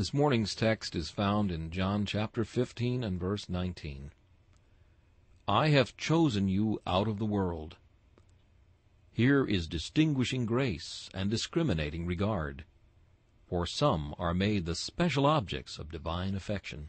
This morning's text is found in John chapter 15 and verse 19. I have chosen you out of the world. Here is distinguishing grace and discriminating regard, for some are made the special objects of divine affection.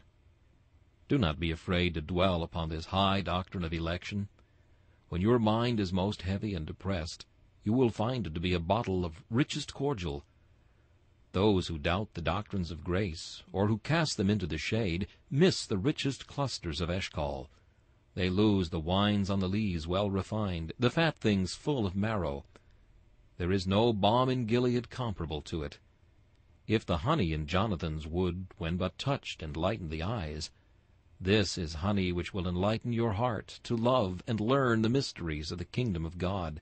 Do not be afraid to dwell upon this high doctrine of election. When your mind is most heavy and depressed, you will find it to be a bottle of richest cordial. Those who doubt the doctrines of grace, or who cast them into the shade, miss the richest clusters of Eshcol. They lose the wines on the lees well refined, the fat things full of marrow. There is no balm in Gilead comparable to it. If the honey in Jonathan's wood, when but touched, enlightened the eyes, this is honey which will enlighten your heart to love and learn the mysteries of the kingdom of God.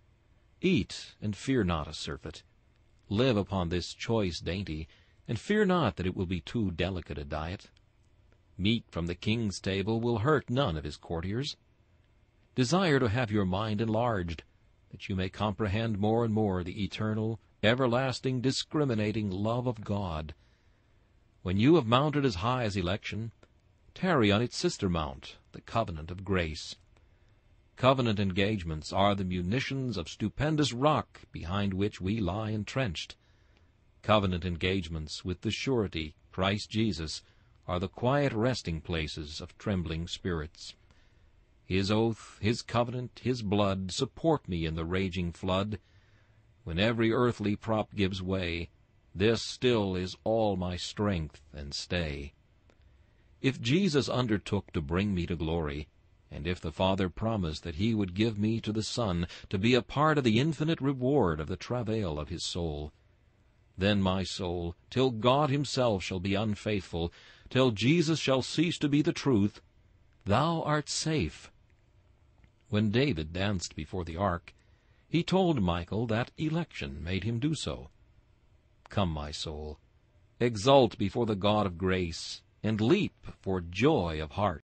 Eat, and fear not a surfeit. Live upon this choice dainty, and fear not that it will be too delicate a diet. Meat from the king's table will hurt none of his courtiers. Desire to have your mind enlarged, that you may comprehend more and more the eternal, everlasting, discriminating love of God. When you have mounted as high as election, tarry on its sister mount, the covenant of grace. Covenant engagements are the munitions of stupendous rock behind which we lie entrenched. Covenant engagements with the surety, Christ Jesus, are the quiet resting places of trembling spirits. His oath, his covenant, his blood support me in the raging flood. When every earthly prop gives way, this still is all my strength and stay. If Jesus undertook to bring me to glory, and if the Father promised that he would give me to the Son to be a part of the infinite reward of the travail of his soul, then my soul, till God himself shall be unfaithful, till Jesus shall cease to be the truth, thou art safe. When David danced before the ark, he told Michal that election made him do so. Come, my soul, exult before the God of grace, and leap for joy of heart.